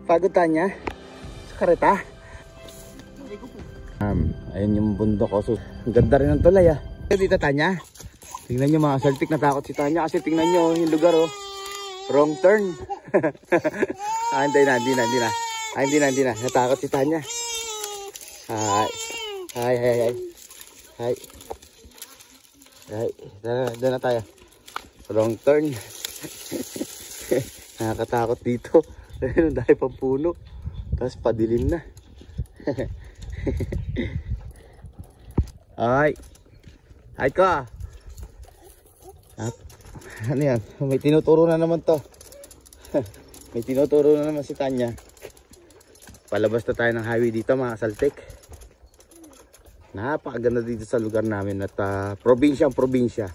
Pagod Tanya sa kareta. Ayun yung bundok ko. So, ang ganda rin ng tulay ah. Dito Tanya. Tingnan nyo mga saltik, natakot si Tanya kasi tingnan nyo yung lugar oh. Wrong turn. Hindi na. Natakot si Tanya. Hi. Doon na tayo. Wrong turn. Nakakatakot dito. Dahil pang puno. Tapos padilim na. Hi ka. Ano yan? May tinuturo na naman to. May tinuturo na naman si Tanya. Palabas na tayo ng highway dito mga saltik. Napakaganda dito sa lugar namin at probinsya.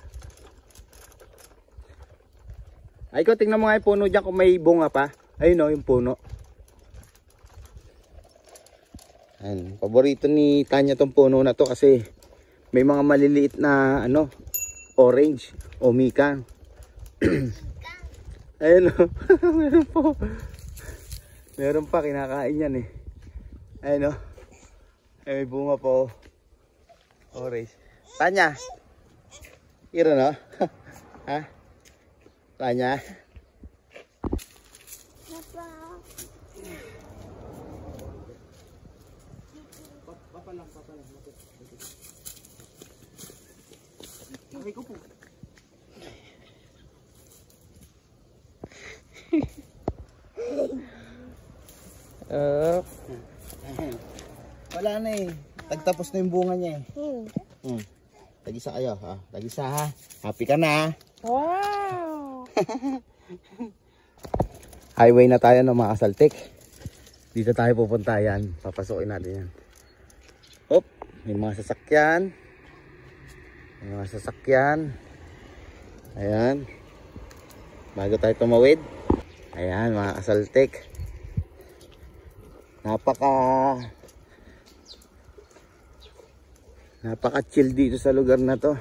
Ay ko, tingnan mo nga yung puno dyan kung may bunga pa. Ayun o, yung puno. Ayan, paborito ni Tanya tong puno na to kasi may mga maliliit na orange o mikan. Ayun o. Meron pa kinakain yan eh. Ayun o. Ay, may bunga po. Orange. Tanya. Iro no? Ha? Tanya. Papalang. Ay ko po. Wala na eh. Tagtapos na yung bunga niya eh. Tag-isa kayo ha. Tag-isa ha. Happy ka na. Wow. Highway na tayo ng mga kasaltik. Dito tayo pupunta yan. Papasukin natin yan. Hop. May mga sasakyan. Ayan. Bago tayo tumawid. Ayan mga kasaltik. Napaka chill dito sa lugar na to.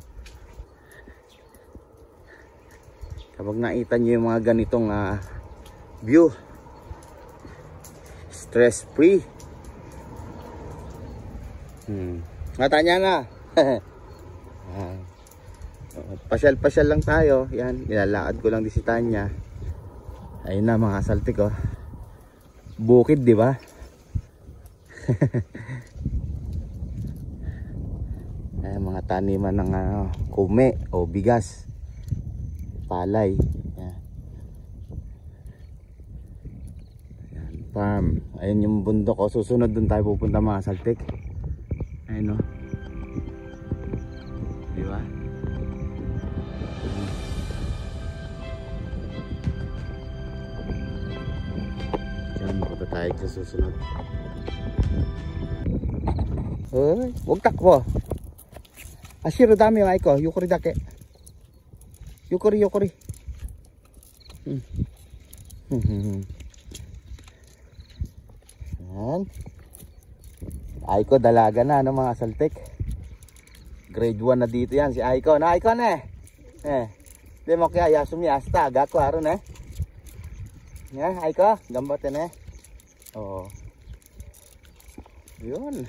Kapag nakita nyo yung mga ganitong view, stress free. Tanya na. Pasyal lang tayo. Yan, nilalakad ko lang di si Tanya. Ayun na mga saltik oh. Bukid, di ba? Ay, mga taniman ng kume o bigas, palay. Yan. Yan, farm. Ayun yung bundok. Susunod dun tayo pupunta mga saltik. Ayun o. Di ba? Punta tayo sa susunod. Uy, huwag takbo. Asiro dami yung aiko. Yukuri dake. Yukuri. Yan. Aiko dalaga na mga saltik. Grade 1 na dito yan si Aiko. Na Aiko na Di mo kaya yasumi hasta agako aron Ya, Aiko, gambatin Oo. Yun.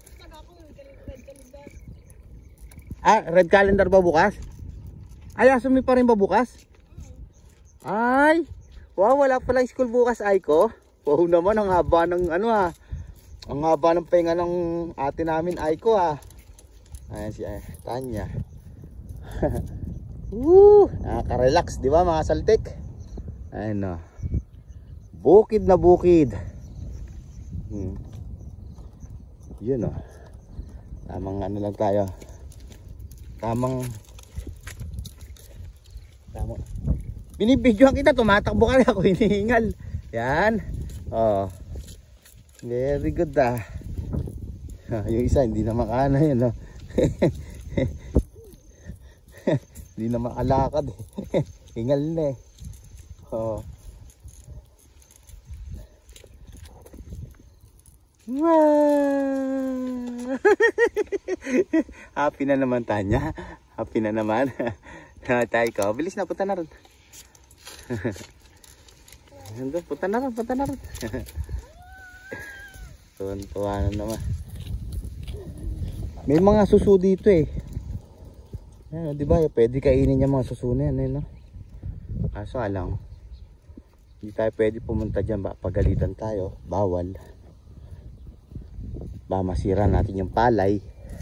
Red calendar ba bukas? Ay, asumi pa rin ba bukas? Ay, wow, wala palang school bukas, Aiko. Wow naman, ang haba ng ang haba ng pahinga ng ate namin, Aiko Ayan si Tanya. Nakaka-relax, di ba mga saltik? Ayun Bukid na bukid. Yun Tamang lang tayo. Tamang binibidyohan kita, tumatakbo ka na ako, hinihingal. Yan. Very good yung isa hindi na makana yun hindi na makalakad hingal na Happy na naman Tanya. Happy na naman. Tayo ko. Bilis na, punta na rin. Nandun, punta na rin, punta na rin. Tuwan-tuwa na naman. May mga suso dito eh. Yan, di ba? Pwede kainin yung mga suso na yan eh, no? Kaso alang, hindi tayo pwede pumunta dyan, ba? Pagalitan tayo, bawal. Ba, masira natin yung palay.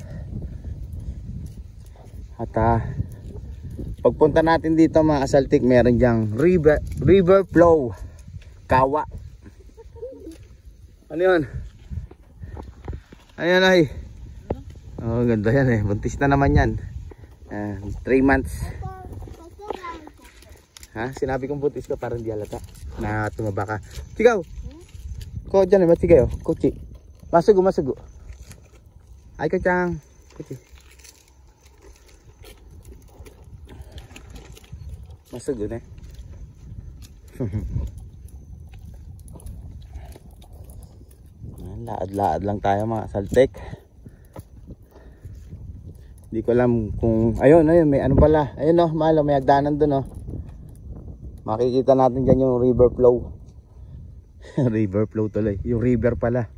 At pagpunta natin dito mga kasaltik, meron dyang river flow. Kawa. Ano yun? Ayan ay. Oh, ganda yan eh. Buntis na naman yan. 3 months. Ha? Sinabi kong buntis ka para hindi halata na tumaba ka. Sigaw! Ko dyan eh, matigaw. Kuchi. Masugo, masugo. Ay ka chang. Kuchi. Masugo na eh. Laad-laad lang tayo mga saltek. Hindi ko alam kung ayun may ano pala. Ayun oh, malo may hagdanan doon oh. Makikita natin diyan yung river flow. River flow tuloy. Yung river pala.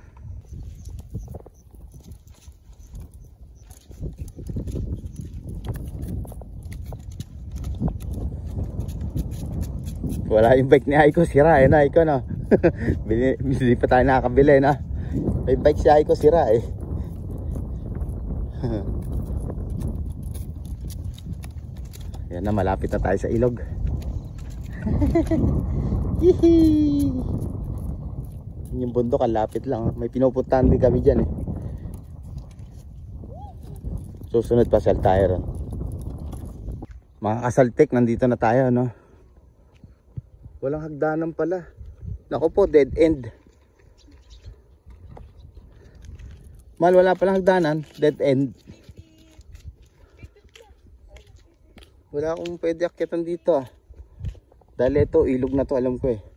Wala yung bike ni Aiko, sira eh na Aiko no. Bili pa tayo nakakabili na. May bike si Aiko, sira eh. Yan na, malapit na tayo sa ilog. Yung bundok ang lapit lang. May pinupuntahan din kami dyan eh. Susunod pa sel tayo ron. Mga kasaltik, nandito na tayo no. Walang hagdanan pala. Naku po, dead end. Mal, wala palang hagdanan, dead end. Wala akong pwede akyatan dito ah. Dahil ito, ilog na to, alam ko eh.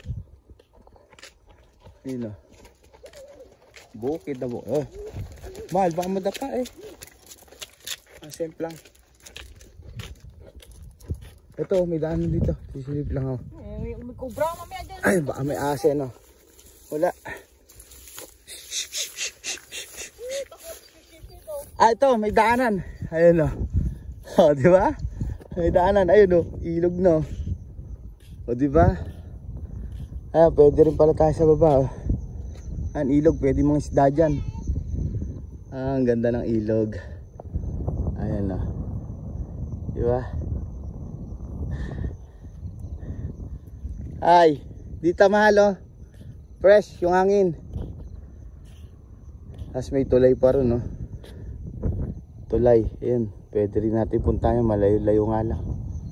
Ayun ah. Bukid na bukid. Oh. Mal, baka madapa eh. Simple lang. Ito, may daanan dito. Sisilip lang ako. May kubra mamaya dyan. Ay, baka may ase no. Wala. Ah, ito, may daanan. Ayun o. O, di ba? May daanan. Ayun o, ilog no. O, di ba? Ay, pwede rin pala tayo sa baba. Ang ilog, pwede mga isda dyan. Ah, ang ganda ng ilog. Ayan o. Di ba? Ay, dito mahal oh. Fresh yung hangin. Tapos may tulay pa rin oh. Tulay, ayan. Pwede rin natin puntahan, malayo-layo nga lang.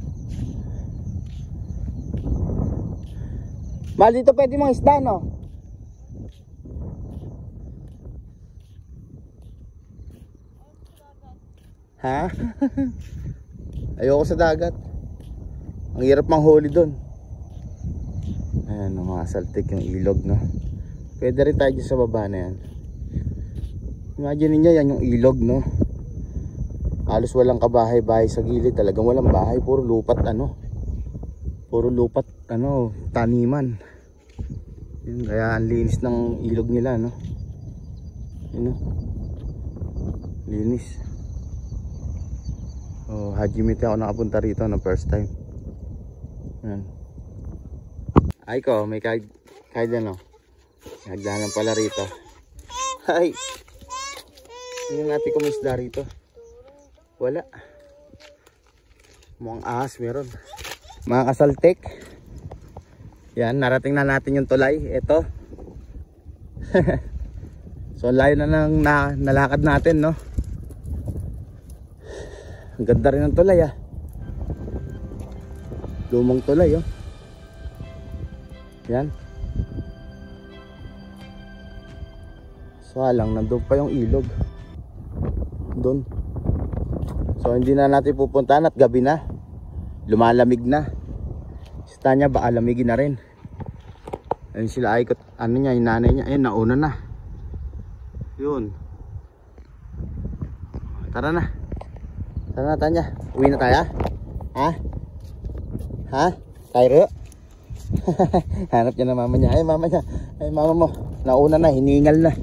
Mahal dito pwede mga isda no. Ha? Ayoko sa dagat. Ang hirap manghuli doon. Ayan mga saltik yung ilog no. Pwede rin tayo dyan sa baba na yan. Imagine niyo yan yung ilog no. Halos walang kabahay-bahay sa gilid. Talagang walang bahay. Puro lupat ano. Puro lupat ano. Taniman. Yun, kaya ang linis ng ilog nila no. Yun no. Linis. Oh, hajimite ako nakapunta rito no first time. Ayan. Ay ko, may kahit ano. Nagdanan pala rito. Ay. Yung natin kumisda rito. Wala. Mukhang ahas meron. Mga kasaltik. Yan, narating na natin yung tulay. Ito. So layo na nang nalakad natin no. Ang ganda rin ng tulay ah. Lumang tulay oh. Yan. So lang, nandun pa yung ilog. Doon. So hindi na natin pupuntahan at gabi na. Lumalamig na. Sita niya baka lamigin na rin. Ayun sila ay ano niya, yung nanay niya. Ayun, nauna na. Yun. Tara na. Tara na Tanya. Uwi na tayo. Ha? Ha? Tayo. Hanap niya na mama niya. Ay mama niya. Ay mama mo. Nauna na, hiningal na.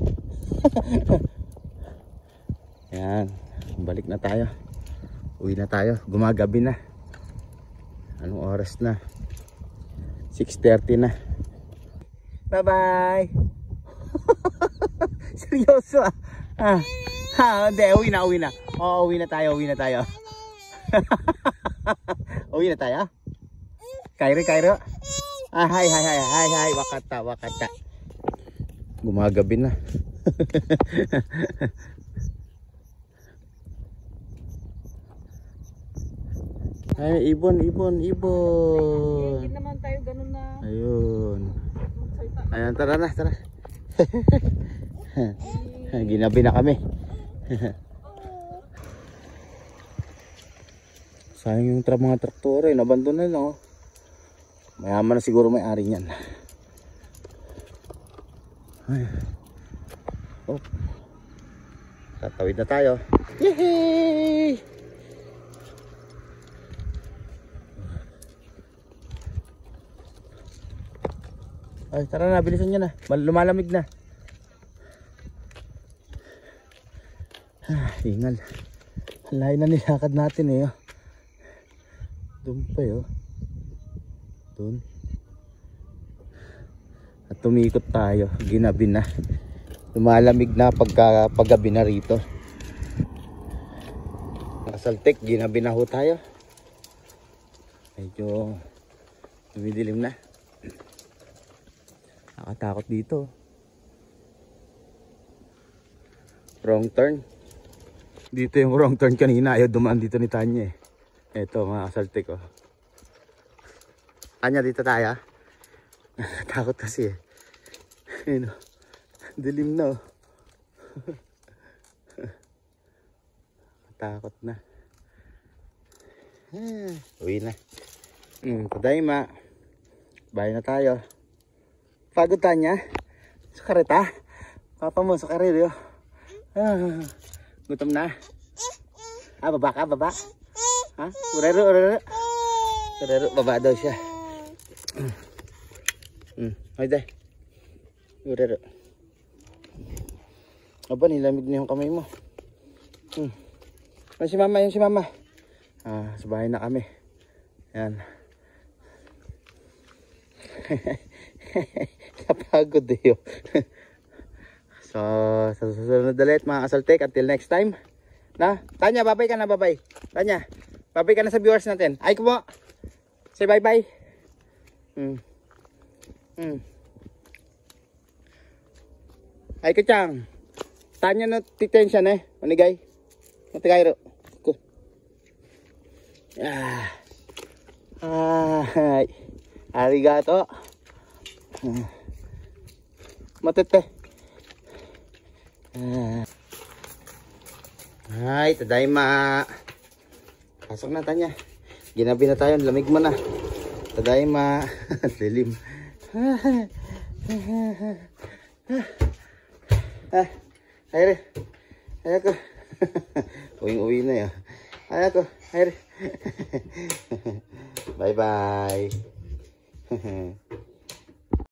Yan. Balik na tayo. Uwi na tayo. Gumagabi na. Anong oras na? 6:30 na. Bye bye. Seryoso ah. Hindi, uwi na. Oo, uwi na tayo. Uwi na tayo. Kairo. Hi. Wakata. Gumagabi na. Ay, ibon. Hindi naman tayo ganun na. Ayun. Ayan, tara na. Ginabi na kami. Sayang yung mga traktor eh. Nabandon na lang oh. Mayaman na siguro may-ari niyan. Ay. Oh. Tatawid na tayo. Yehey! Ay, tara na, bilisan nyo na. Lumalamig na. Ingal. Ang layo na nilakad natin eh. Oh. Doon pa eh. Oh. Doon. At tumikot tayo. Ginabi na. Lumalamig na paggabi na rito. Nakasaltik. Ginabi na ho tayo. Medyo dumidilim na. Nakatakot dito. Wrong turn. Dito yung wrong turn kanina. Ayaw dumaan dito ni Tanya eh. Ito mga kasaltik oh. Tanya, dito tayo. Takot kasi eh. Ayun oh. Dilim na oh. Takot na. Uwi na. Tadaima. Bye na tayo. Pagod Tanya. Sa kareta. Papa mo sa karero. Gutom na. Baba ka, baba. Ha? Urero. Baba daw siya. Ay day. Urero. Aba, nilamig na yung kamay mo. Yung si mama. Sa bahay na kami. Yan. Napagod eh. So, sa susunod ulit mga kasaltik. Until next time. Na? Tanya, babay ka na, babay. Tanya, babay ka na sa viewers natin. Ay ko mo. Say bye-bye. Ay ko chang. Tanya no titensya eh. Manigay. Matigayro. Ko. Ay. Arigato. Matete. Ay, tadaima. Pasok na Tanya. Ginabi na tayo, lamig mo na. Tadaima. Dilim. Ayre. Ayako. Uwing-uwi na yan. Ayako. Ayre. Bye-bye.